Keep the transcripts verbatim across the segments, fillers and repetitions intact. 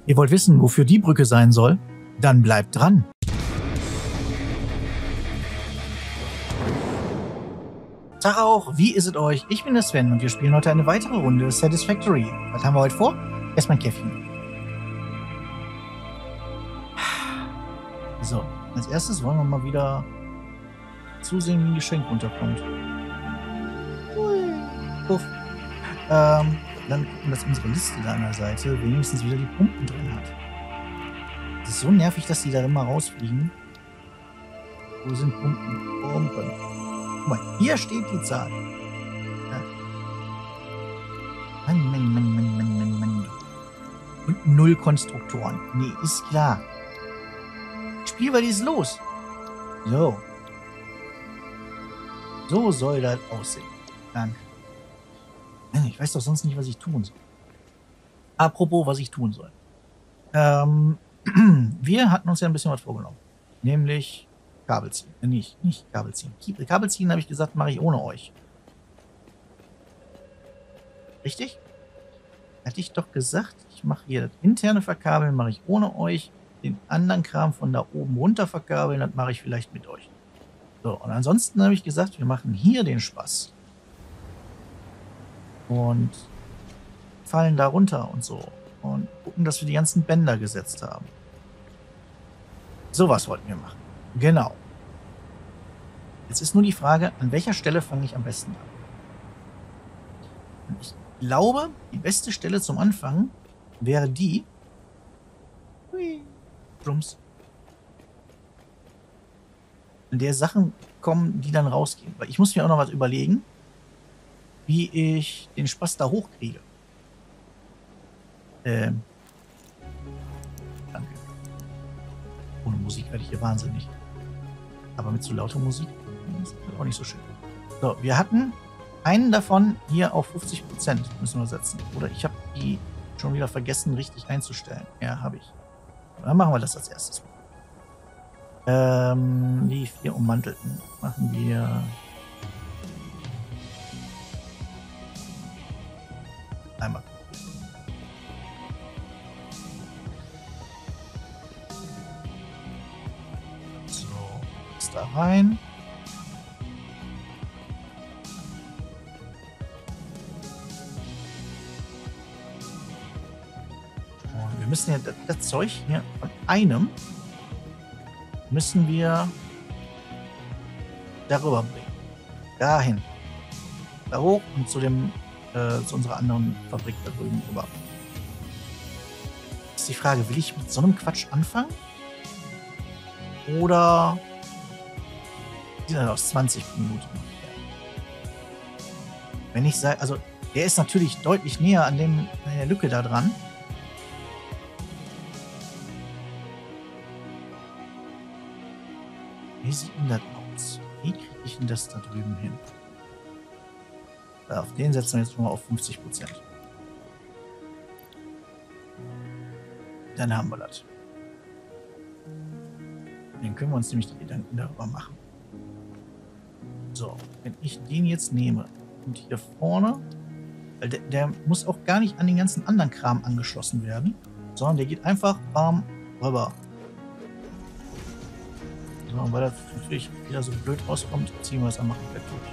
Ihr wollt wissen, wofür die Brücke sein soll? Dann bleibt dran. Tag auch, wie ist es euch? Ich bin der Sven und wir spielen heute eine weitere Runde Satisfactory. Was haben wir heute vor? Erstmal ein Käffchen. So, als erstes wollen wir mal wieder zusehen, wie ein Geschenk runterkommt. Puff. Ähm, dann gucken, dass unsere Liste da an der Seite wenigstens wieder die Pumpen drin hat. Es ist so nervig, dass die da immer rausfliegen. Wo sind Pumpen? Pumpen. Guck mal, hier steht die Zahl. Ja. Mann, Mann, Mann, Mann, Mann, Mann, Mann. Und null Konstruktoren. Nee, ist klar. Spiel, was ist los? So. So soll das aussehen. Danke. Ich weiß doch sonst nicht, was ich tun soll. Apropos, was ich tun soll. Ähm, wir hatten uns ja ein bisschen was vorgenommen. Nämlich Kabel ziehen. Äh, nicht, nicht Kabel ziehen. Kabel ziehen, habe ich gesagt, mache ich ohne euch. Richtig? Hatte ich doch gesagt, ich mache hier das interne Verkabeln, mache ich ohne euch. Den anderen Kram von da oben runter verkabeln, das mache ich vielleicht mit euch. So, und ansonsten habe ich gesagt, wir machen hier den Spaß. Und fallen da runter und so. Und gucken, dass wir die ganzen Bänder gesetzt haben. Sowas wollten wir machen. Genau. Jetzt ist nur die Frage, an welcher Stelle fange ich am besten an? Und ich glaube, die beste Stelle zum Anfang wäre die. Hui, Drums. In der Sachen kommen, die dann rausgehen. Weil ich muss mir auch noch was überlegen, wie ich den Spaß da hochkriege. Ähm. Danke. Ohne Musik werde ich hier wahnsinnig. Aber mit zu lauter Musik ist das auch nicht so schön. So, wir hatten einen davon hier auf fünfzig Prozent müssen wir setzen. Oder ich habe die schon wieder vergessen, richtig einzustellen. Ja, habe ich. Dann machen wir das als erstes. Ähm, die vier ummantelten machen wir. Einmal. So, ist da rein. Und wir müssen ja das, das Zeug hier von einem müssen wir darüber bringen. Dahin. Da hoch und zu dem zu unserer anderen Fabrik da drüben rüber. Ist die Frage, will ich mit so einem Quatsch anfangen? Oder die sind aus zwanzig Minuten. Wenn ich sage, also der ist natürlich deutlich näher an, dem, an der Lücke da dran. Wie sieht denn das aus? Wie kriege ich denn das da drüben hin? Auf den setzen wir jetzt schon mal auf fünfzig Prozent. Dann haben wir das. Dann können wir uns nämlich die Gedanken darüber machen. So, wenn ich den jetzt nehme und hier vorne, weil der, der muss auch gar nicht an den ganzen anderen Kram angeschlossen werden, sondern der geht einfach bam rüber. So, und weil das natürlich wieder so blöd rauskommt, ziehen wir es einmal komplett durch.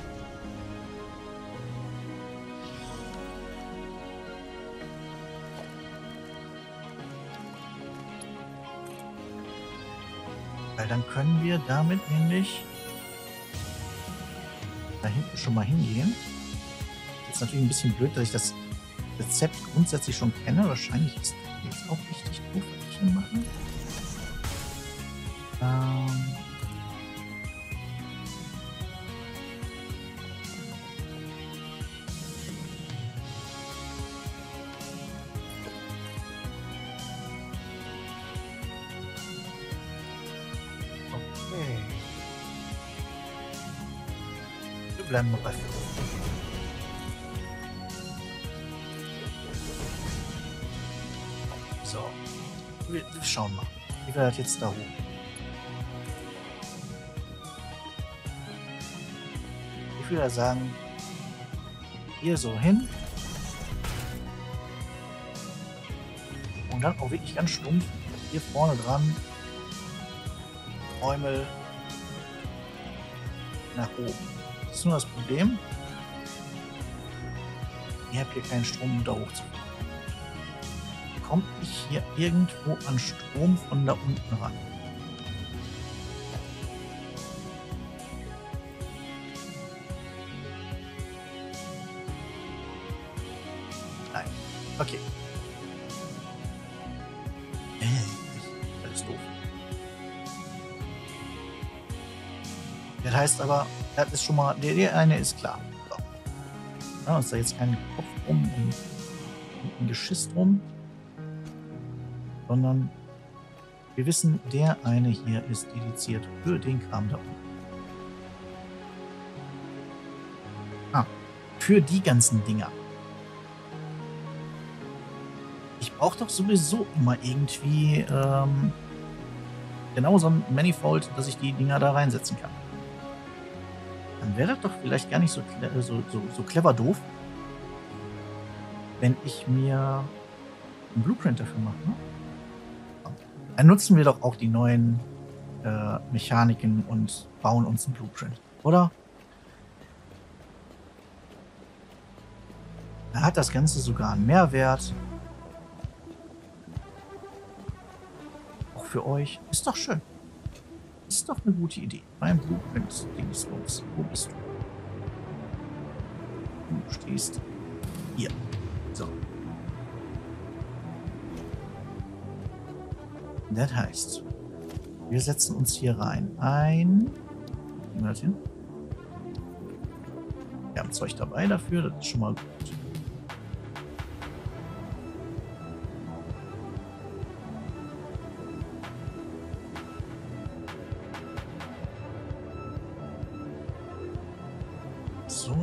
Weil dann können wir damit nämlich da hinten schon mal hingehen. Jetzt natürlich ein bisschen blöd, dass ich das Rezept grundsätzlich schon kenne. Wahrscheinlich ist das jetzt auch richtig doof, was ich hier mache. Ähm Bleiben wir bei fünf. So. Wir, wir schauen mal. Wie wir das jetzt da hoch? Ich würde sagen, hier so hin. Und dann auch wirklich ganz stumpf hier vorne dran Räumel nach oben. Das ist nur das Problem. Ich habe hier keinen Strom, um da hochzufahren. Komme ich hier irgendwo an Strom von da unten ran? Nein. Okay. Äh, alles doof. Das heißt aber, das ist schon mal, der, der eine ist klar. So. Ja, ist da jetzt kein Kopf rum und, und ein Geschiss drum, sondern wir wissen, der eine hier ist dediziert für den Kram da unten. Ah, für die ganzen Dinger. Ich brauche doch sowieso immer irgendwie ähm, genau so ein Manifold, dass ich die Dinger da reinsetzen kann. Dann wäre das doch vielleicht gar nicht so, so, so, so clever doof, wenn ich mir einen Blueprint dafür mache. Ne? Dann nutzen wir doch auch die neuen äh, Mechaniken und bauen uns einen Blueprint, oder? Da hat das Ganze sogar einen Mehrwert. Auch für euch. Ist doch schön. Ist doch eine gute Idee. Mein Blueprint-Ding ist los. Wo bist du? Du stehst hier. So. Das heißt, wir setzen uns hier rein. Ein. Gehen wir das hin? Wir haben Zeug dabei dafür. Das ist schon mal gut. So.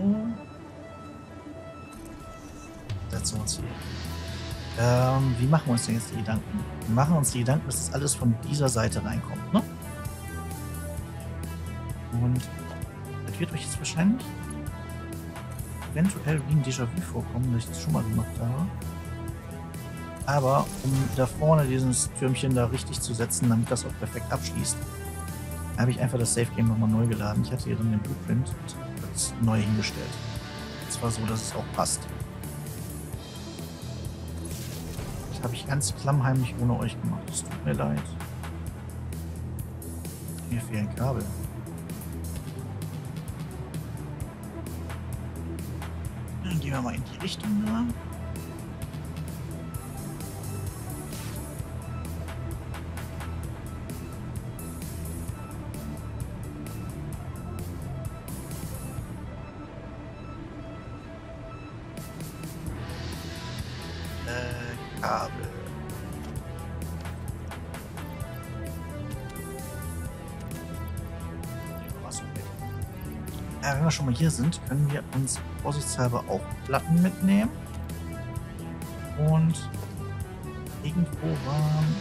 Setzen wir uns hier. Ähm, wie machen wir uns denn jetzt die Gedanken? Wir machen uns die Gedanken, dass das alles von dieser Seite reinkommt, ne? Und das wird euch jetzt wahrscheinlich eventuell wie ein Déjà-vu vorkommen, dass ich das schon mal gemacht habe. Aber um da vorne dieses Türmchen da richtig zu setzen, damit das auch perfekt abschließt, habe ich einfach das Safe Game nochmal neu geladen. Ich hatte hier dann den Blueprint und das neu hingestellt. Und zwar so, dass es auch passt. Das habe ich ganz klammheimlich ohne euch gemacht. Es tut mir leid. Mir fehlen Kabel. Dann gehen wir mal in die Richtung da. Kabel. Ja, wenn wir schon mal hier sind, können wir uns vorsichtshalber auch Platten mitnehmen. Und irgendwo waren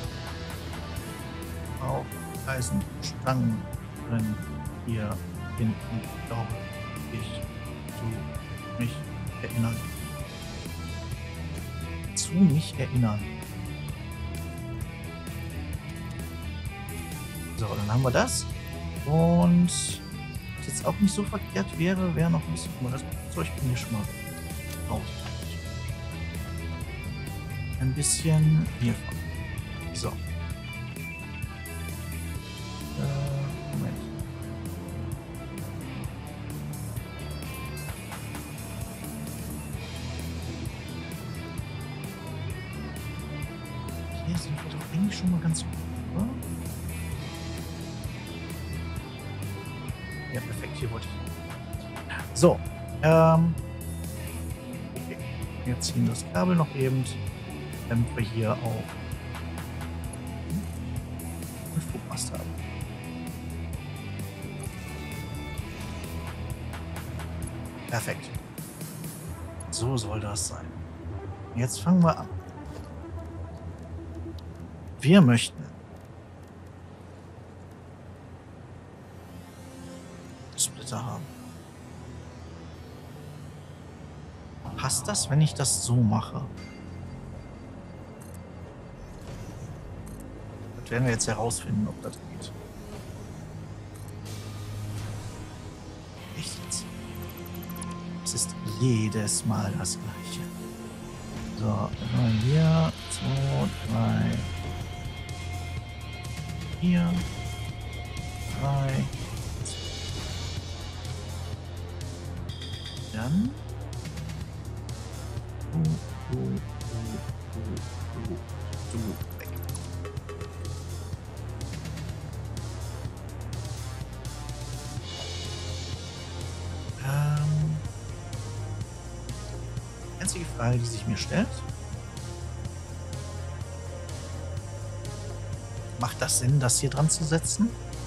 auch Eisenstangen drin. Hier hinten, glaube ich, zu mich erinnern. Zu mich erinnern. So, dann haben wir das. Und was jetzt auch nicht so verkehrt wäre, wäre noch ein bisschen. Guck mal, das Zeug bin hier schon mal raus. Ein bisschen hiervon. So. Äh, Moment. Hier sind wir doch eigentlich schon mal ganz gut, oder? Ja, perfekt, hier wollte ich. So, ähm. Okay. Wir ziehen das Kabel noch eben, damit wir hier auch einen Flugmast haben. Perfekt. So soll das sein. Jetzt fangen wir an. Wir möchten Splitter haben. Passt das, wenn ich das so mache? werden wir jetzt herausfinden, ob das geht. Echt jetzt? Es ist jedes Mal das Gleiche. So, dann haben wir hier zwei, drei, vier, drei. Dann. Du, du, du, du, du, du, weg. Ähm. Die einzige Frage, die sich mir stellt. Macht das Sinn, das hier dran zu setzen?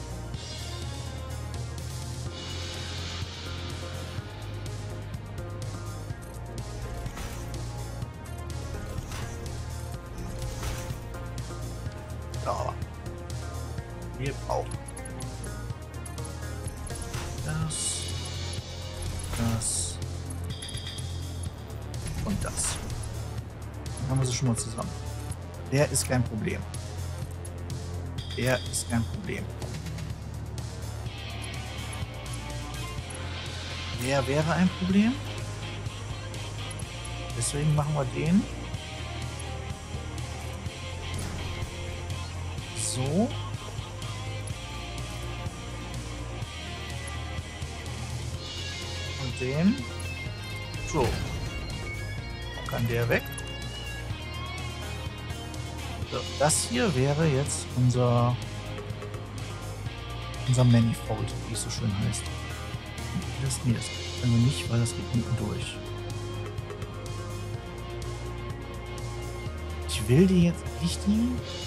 Ja. Wir brauchen das, das und das. Dann haben wir sie schon mal zusammen. Der ist kein Problem. Der ist kein Problem. Der wäre ein Problem. Deswegen machen wir den so. Und den so. Kann der weg. So, das hier wäre jetzt unser unser Manifold, wie es so schön heißt. Das, nee, das können wir nicht, weil das geht unten durch. Ich will die jetzt nicht die.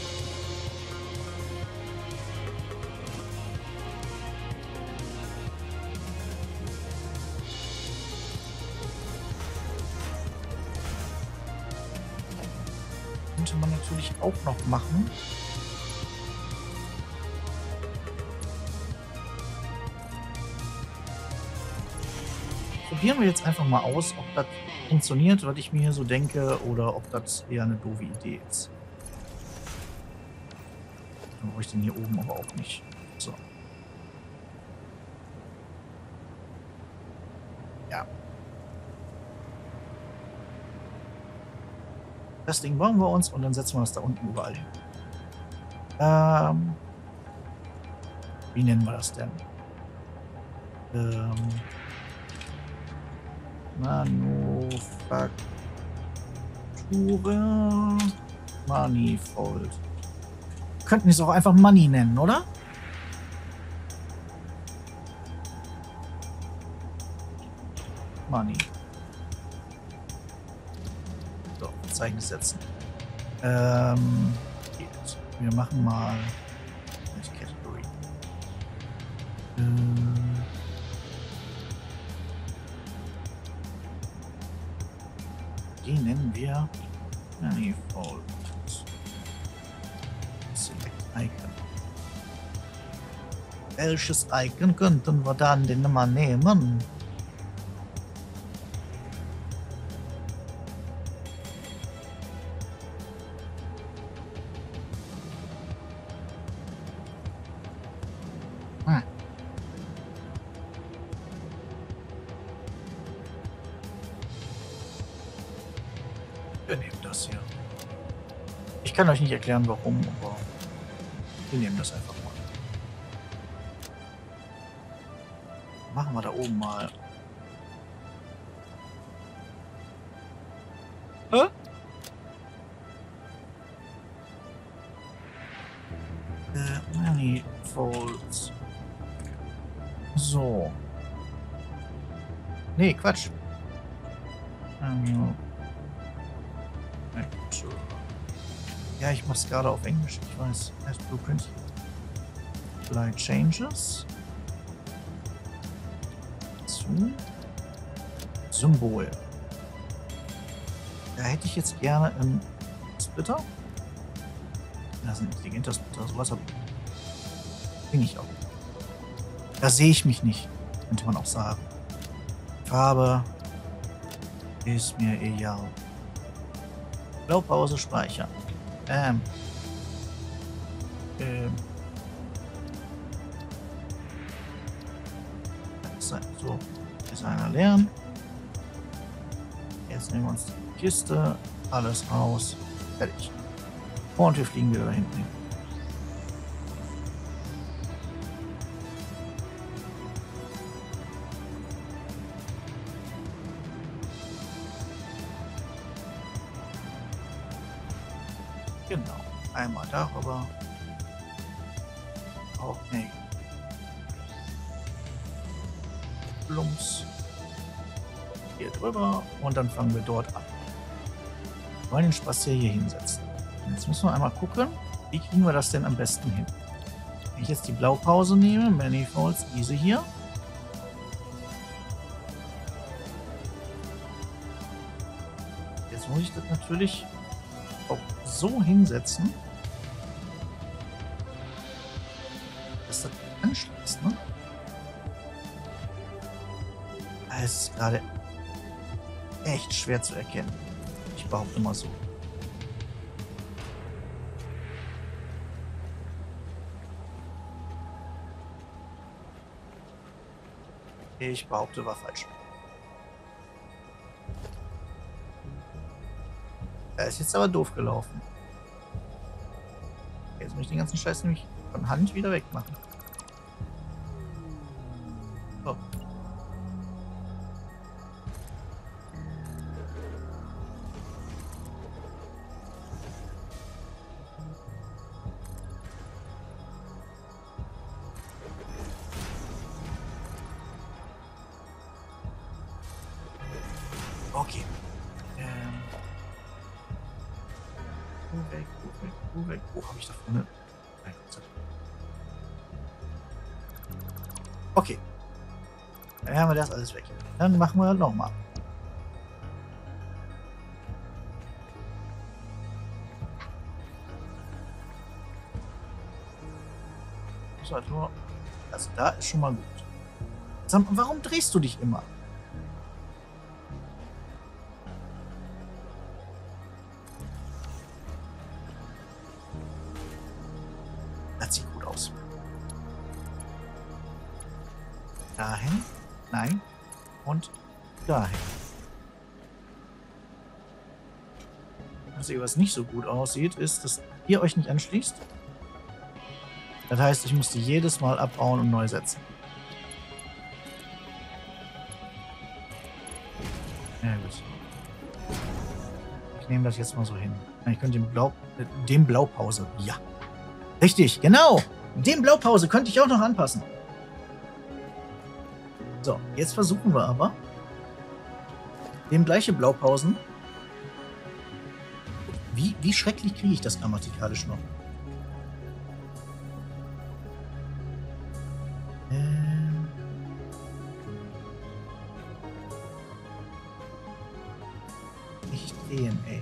Könnte man natürlich auch noch machen. Probieren wir jetzt einfach mal aus, ob das funktioniert, was ich mir hier so denke, oder ob das eher eine doofe Idee ist. Dann brauche ich den hier oben aber auch nicht. So. Ja. Das Ding bauen wir uns und dann setzen wir das da unten überall hin. Ähm, wie nennen wir das denn? Ähm, Manufaktur Manifold. Könnten es auch einfach Money nennen, oder? Money. So, Verzeichnis setzen. Ähm, geht. Wir machen mal Category. Ähm, die nennen wir Manifold. Select Icon. Welches Icon könnten wir dann denn mal nehmen? Hm. Wir nehmen das hier. Ich kann euch nicht erklären, warum, aber wir nehmen das einfach mal. Machen wir da oben mal. Hä? Äh, Manifolds. So. Nee, Quatsch. Ähm, Ja, ich mach's gerade auf Englisch, ich weiß. Erst Blueprint. Apply Changes. Zu. Symbol. Da hätte ich jetzt gerne einen Splitter. Das ist ein intelligenter Splitter, sowas habe bin ich auch. Da sehe ich mich nicht, könnte man auch sagen. Farbe ist mir egal. Blaupause speichern. Ähm. Ähm. So, ist einer leeren. Jetzt nehmen wir uns die Kiste, alles raus, fertig. Und wir fliegen wieder da hinten hin. Genau, einmal darüber. Auch nicht. Plumps. Hier drüber und dann fangen wir dort an. Wir wollen den Spaß hier hinsetzen. Jetzt müssen wir einmal gucken, wie kriegen wir das denn am besten hin. Wenn ich jetzt die Blaupause nehme, Manifolds, diese hier. Jetzt muss ich das natürlich auch so hinsetzen, dass das anschließt, ne? Es ist gerade echt schwer zu erkennen. Ich behaupte mal so. Ich behaupte, war falsch. Er ist jetzt aber doof gelaufen. Jetzt muss ich den ganzen Scheiß nämlich von Hand wieder wegmachen. So. Okay. Ähm. Wo weg, wo weg, wo weg. Wo habe ich da vorne? Nein, okay. Dann haben wir das alles weg. Dann machen wir nochmal. Also da ist schon mal gut. Sag mal, warum drehst du dich immer? Das sieht gut aus. Dahin. Nein. Und dahin. Also, was nicht so gut aussieht, ist, dass ihr euch nicht anschließt. Das heißt, ich musste jedes Mal abbauen und neu setzen. Ja, gut. Ich nehme das jetzt mal so hin. Ich könnte den Blau... Dem Blaupause. Ja. Richtig, genau. Den Blaupause könnte ich auch noch anpassen. So, jetzt versuchen wir aber, dem gleiche Blaupausen. Wie, wie schrecklich kriege ich das grammatikalisch noch? Ähm. Nicht drehen, ey.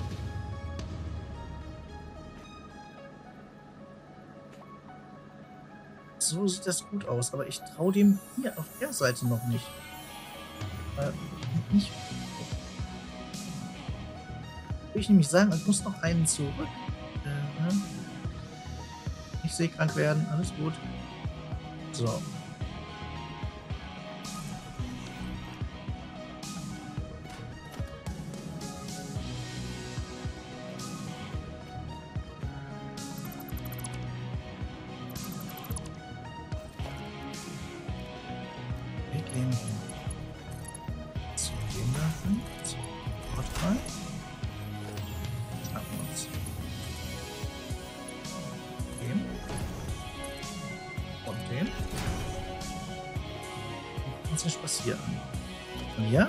So sieht das gut aus, aber ich traue dem hier auf der Seite noch nicht. Äh, nicht. Will ich nämlich sagen, ich muss noch einen zurück. Äh, nicht seekrank werden, alles gut. So. Gehen zu dem lassen, zu Portal. Schnappen uns den und den. Und uns nicht passieren. Und ja.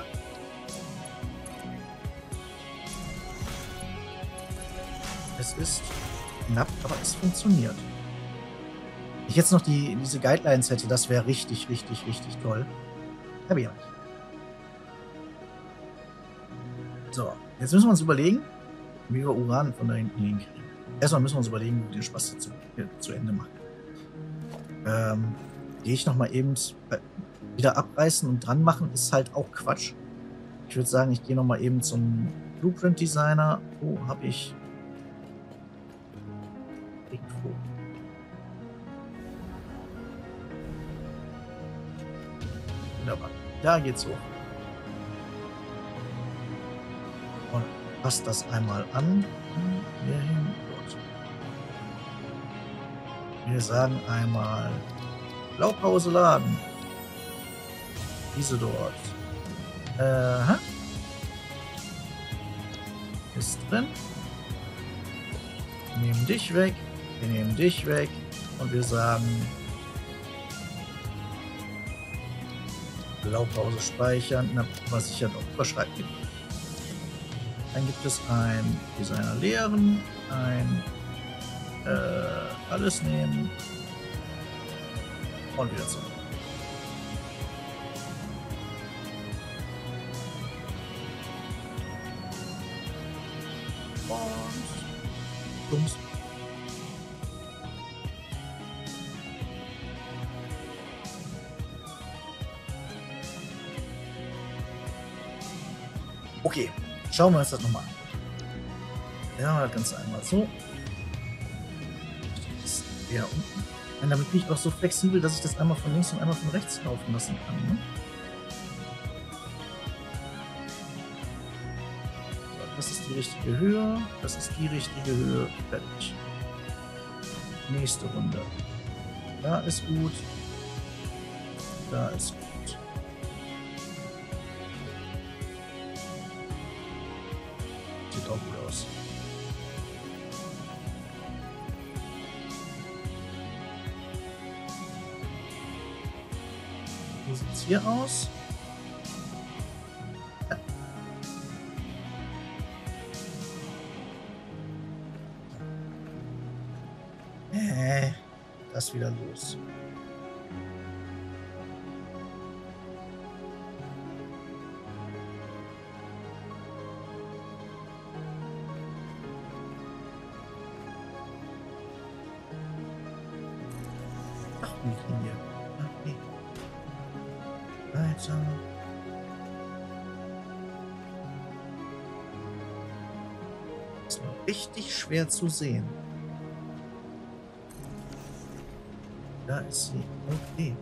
Es ist knapp, aber es funktioniert. Wenn ich jetzt noch die, diese Guidelines hätte, das wäre richtig, richtig, richtig toll. Habe ich auch nicht. So, jetzt müssen wir uns überlegen, wie wir Uran von da hinten hinkriegen. Erstmal müssen wir uns überlegen, wie wir den Spaß zu, zu Ende machen. Ähm, gehe ich nochmal eben wieder abreißen und dran machen, ist halt auch Quatsch. Ich würde sagen, ich gehe nochmal eben zum Blueprint Designer. Wo habe ich... Irgendwo. Wunderbar. Da geht's hoch. Und passt das einmal an. Hier hin. Dort. Wir sagen einmal Blaupause laden. Diese dort. Aha. Ist drin. Wir nehmen dich weg. Wir nehmen dich weg. Und wir sagen Blaupause speichern. Na, was ich ja noch überschreiben. Dann gibt es ein Designer leeren, ein äh, alles nehmen und wieder zurück. Und Bums. Okay, schauen wir uns das nochmal an. Ja, machen wir das Ganze einmal so. Das ist eher unten. Und damit bin ich auch so flexibel, dass ich das einmal von links und einmal von rechts laufen lassen kann. Ne? So, das ist die richtige Höhe. Das ist die richtige Höhe. Fertig. Nächste Runde. Da ist gut. Da ist gut. Sieht auch gut aus. Wie sieht es hier aus? Ja. Äh, das wieder los. Linie. Okay. Weiter. Ist noch richtig schwer zu sehen. Da ist sie. Okay.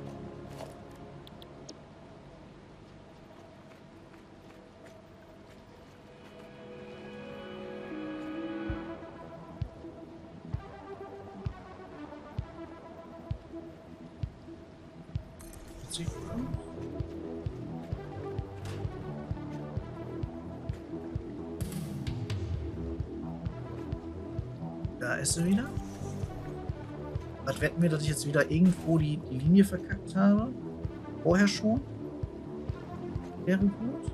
Da ist sie wieder. Was wetten wir, dass ich jetzt wieder irgendwo die, die Linie verkackt habe? Vorher schon? Wäre gut.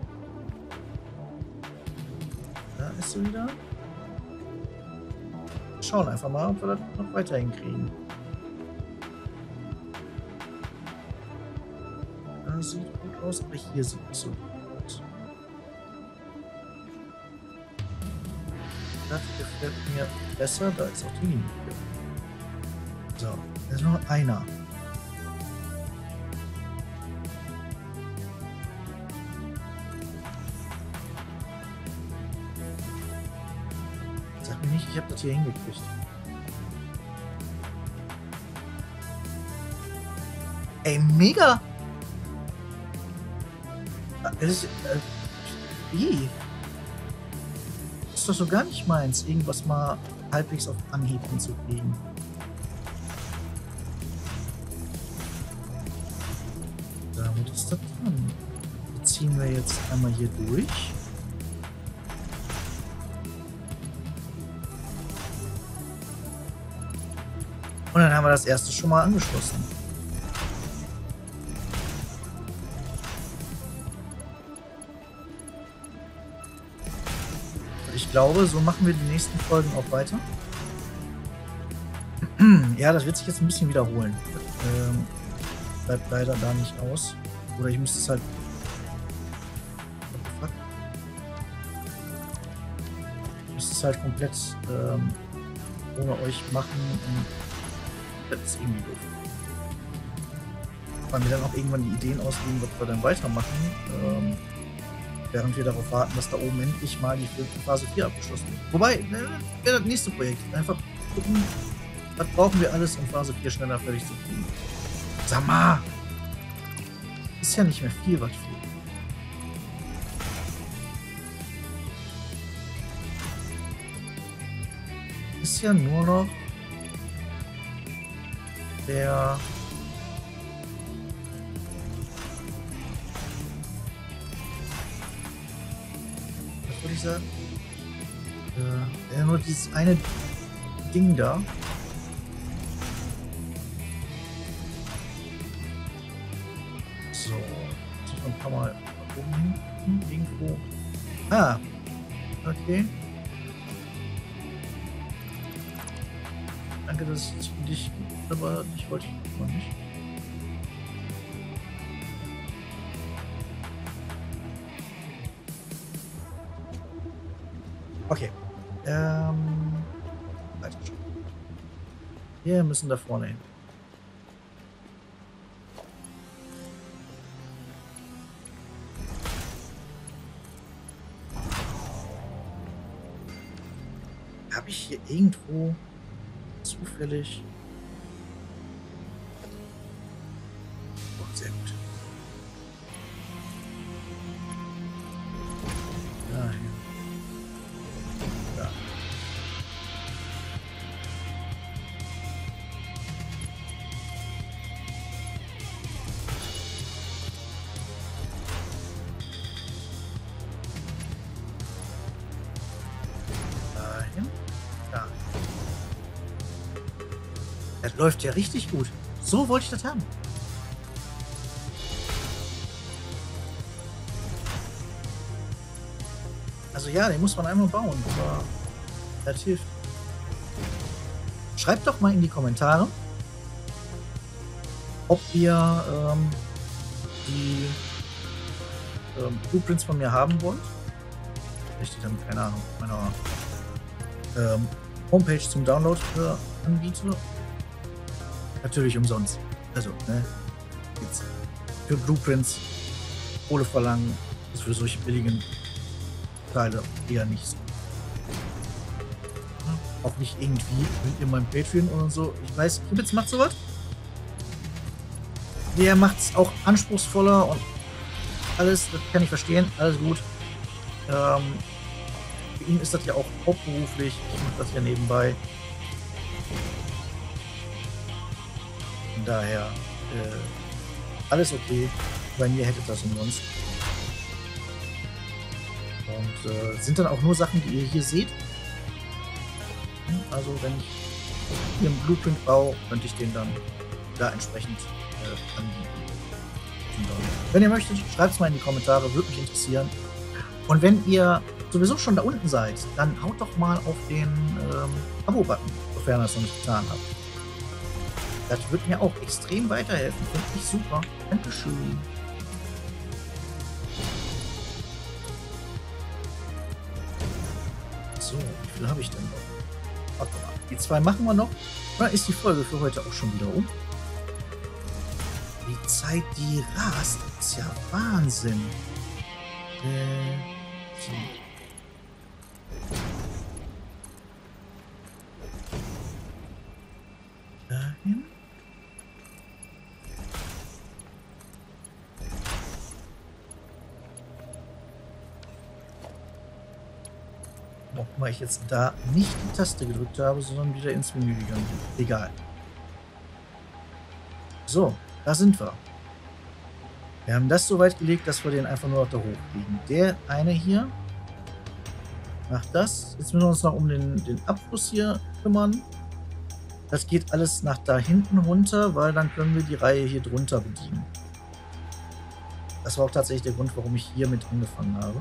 Da ist sie wieder. Schauen einfach mal, ob wir das noch weiter hinkriegen. Da sieht gut aus, aber hier sieht nicht so gut aus. Das gefällt mir besser, da ist auch die Linie. So, da ist nur einer. Sag mir nicht, ich habe das hier hingekriegt. Ey, mega! Das ist, äh, wie? Das ist doch so gar nicht meins, irgendwas mal halbwegs auf Anhieb hinzukriegen. Damit ist das dran. Die ziehen wir jetzt einmal hier durch. Und dann haben wir das erste schon mal angeschlossen. Ich glaube, so machen wir die nächsten Folgen auch weiter. Ja, das wird sich jetzt ein bisschen wiederholen. Ähm, bleibt leider da nicht aus. Oder ich müsste es halt... What the fuck? Ich müsste es halt komplett ähm, ohne euch machen. Und das ist irgendwie doof. Weil mir dann auch irgendwann die Ideen ausgehen, was wir dann weitermachen. Ähm, während wir darauf warten, dass da oben endlich mal die Phase vier abgeschlossen wird. Wobei, ne, wäre das nächste Projekt. Einfach gucken, was brauchen wir alles, um Phase vier schneller fertig zu kriegen. Sag mal! Ist ja nicht mehr viel, was fehlt. Ist ja nur noch der was würde ich sagen? Äh, ja, nur dieses eine Ding da. So, jetzt noch ein paar Mal nach oben hinten irgendwo. Ah, okay. Danke, dass es für dich gibt, aber ich wollte ich noch nicht. Okay. Ähm. Weiter schon. Wir müssen da vorne hin. Habe ich hier irgendwo zufällig. Oh, sehr gut. Dahin. Da. Dahin. Da. Das läuft ja richtig gut. So wollte ich das haben. Also ja, den muss man einmal bauen, aber das hilft. Schreibt doch mal in die Kommentare, ob ihr ähm, die ähm, Blueprints von mir haben wollt. Ich die dann, keine Ahnung, auf meiner ähm, Homepage zum Download äh, anbiete. Natürlich umsonst. Also, ne? Jetzt für Blueprints Kohle verlangen, ist für solche billigen Teile eher nicht so. Ja, auch nicht irgendwie in meinem Patreon oder so. Ich weiß, Kibitz macht sowas. Der macht es auch anspruchsvoller und alles, das kann ich verstehen, alles gut. Ähm, für ihn ist das ja auch hauptberuflich. Ich mache das ja nebenbei. Von daher äh, alles okay. Bei mir hätte das umsonst. Und äh, sind dann auch nur Sachen, die ihr hier seht. Also wenn ich hier einen Blueprint baue, könnte ich den dann da entsprechend äh, anbieten. Wenn ihr möchtet, schreibt es mal in die Kommentare, würde mich interessieren. Und wenn ihr sowieso schon da unten seid, dann haut doch mal auf den ähm, Abo-Button, sofern ihr das noch nicht getan habt. Das wird mir auch extrem weiterhelfen. Finde ich super. Dankeschön. So, wie viel habe ich denn noch? Warte mal. Die zwei machen wir noch. Oder ist die Folge für heute auch schon wieder um? Die Zeit, die rast, ist ja Wahnsinn. Äh, so. Dahin. Warum mal ich jetzt da nicht die Taste gedrückt habe, sondern wieder ins Menü gegangen bin. Egal. So, da sind wir. Wir haben das so weit gelegt, dass wir den einfach nur noch da hochkriegen. Der eine hier macht das. Jetzt müssen wir uns noch um den, den Abfluss hier kümmern. Das geht alles nach da hinten runter, weil dann können wir die Reihe hier drunter bedienen. Das war auch tatsächlich der Grund, warum ich hier mit angefangen habe.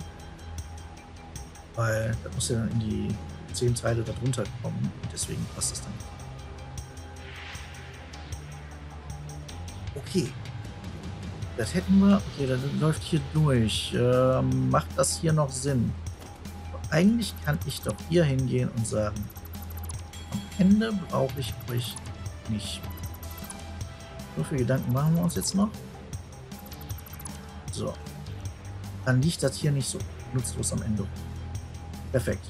Weil das muss ja dann in die zehn Teile darunter kommen und deswegen passt das dann. Okay. Das hätten wir. Okay, das läuft hier durch. Ähm, macht das hier noch Sinn? Aber eigentlich kann ich doch hier hingehen und sagen, am Ende brauche ich euch nicht. So viele Gedanken machen wir uns jetzt noch. So. Dann liegt das hier nicht so nutzlos am Ende. Perfekt.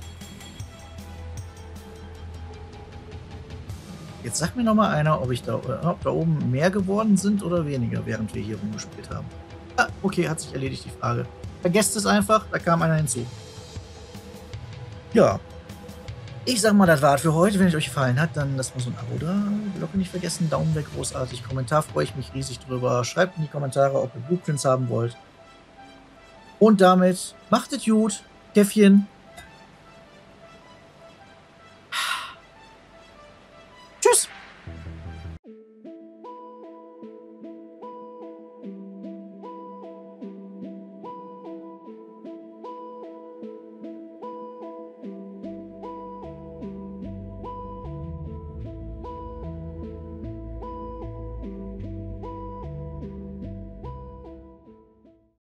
Jetzt sagt mir noch mal einer, ob ich da, ob da oben mehr geworden sind oder weniger, während wir hier rumgespielt haben. Ah, okay, hat sich erledigt, die Frage. Vergesst es einfach, da kam einer hinzu. Ja. Ich sag mal, das war's für heute. Wenn es euch gefallen hat, dann lasst mal so ein Abo da. Glocke nicht vergessen, Daumen weg, großartig. Kommentar freue ich mich riesig drüber. Schreibt in die Kommentare, ob ihr Blueprints haben wollt. Und damit macht es gut. Käffchen.